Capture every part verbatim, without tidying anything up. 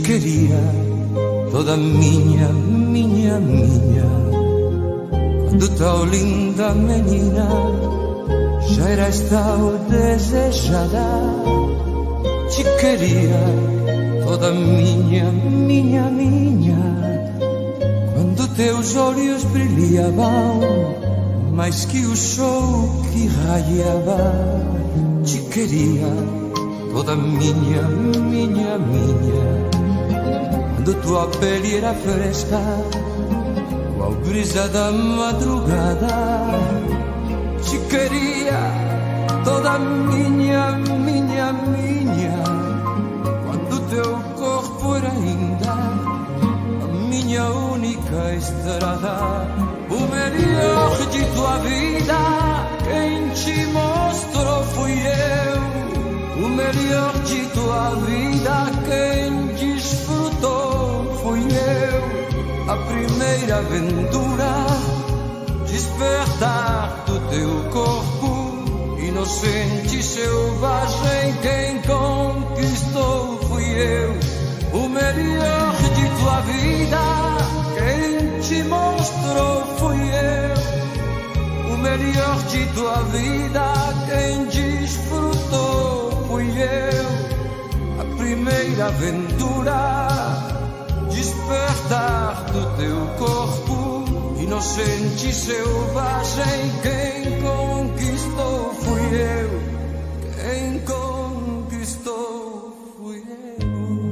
queria toda minha, minha, minha. Quando tão linda menina já eras tão desejada. Te queria toda minha, minha, minha. Quando teus olhos brilhavam mais que o sol que raiava. Te queria toda minha, minha, minha. Quando tua pele era fresca, qual brisa da madrugada. Te queria toda minha, minha, minha. Quando teu corpo era ainda a minha única estrada. O melhor de tua vida, quem te mostrou fui eu. O melhor de tua vida, quem desfrutou fui eu. A primeira aventura, despertar do teu corpo inocente e selvagem, quem conquistou fui eu. O melhor de tua vida, quem te mostrou fui eu. O melhor de tua vida, quem desfrutou fui eu. A primeira aventura, despertar do teu corpo inocente e selvagem, quem conquistou fui eu. Quem conquistou fui eu.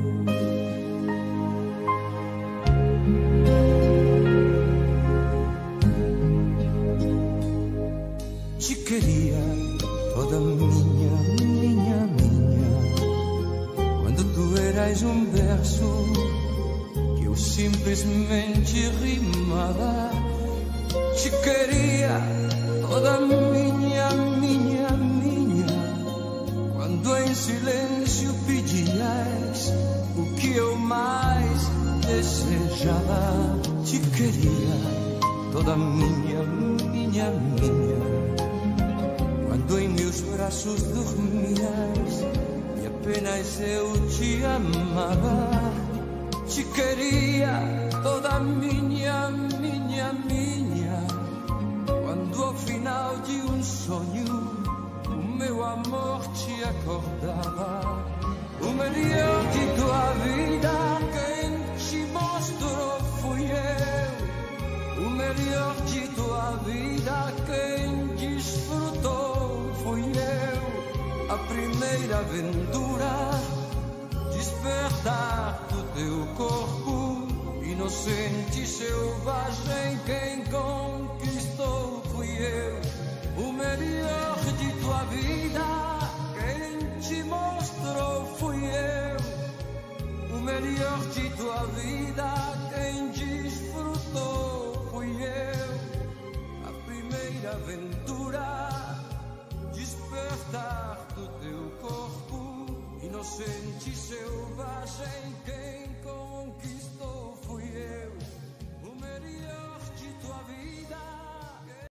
Te queria toda minha, minha, minha. Quando tu eras um verso que eu simplesmente rimava. Te queria toda minha, minha, minha. Quando em silêncio pedias o que eu mais desejava. Te queria toda minha, minha, minha. Quando em meus braços dormias e apenas eu te amava. Te queria toda minha, minha, minha. Quando ao final de um sonho o meu amor te acordava. O melhor de tua vida, quem te mostrou fui eu. O melhor de tua vida, quem desfrutou fui eu. A primeira aventura, despertar do teu corpo inocente e selvagem, quem conquistou fui eu. O melhor de tua vida, quem te mostrou fui eu. O melhor de tua vida, quem desfrutou fui eu. A primeira aventura, despertar do teu corpo inocente e selvagem, quem conquistou fui eu. O melhor de tua vida.